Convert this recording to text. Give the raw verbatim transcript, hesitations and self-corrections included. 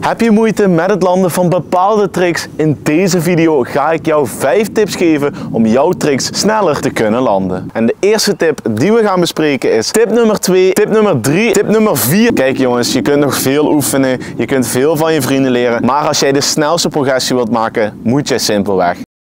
Heb je moeite met het landen van bepaalde tricks? In deze video ga ik jou vijf tips geven om jouw tricks sneller te kunnen landen. En de eerste tip die we gaan bespreken is tip nummer twee, tip nummer drie, tip nummer vier. Kijk jongens, je kunt nog veel oefenen, je kunt veel van je vrienden leren, maar als jij de snelste progressie wilt maken, moet je simpelweg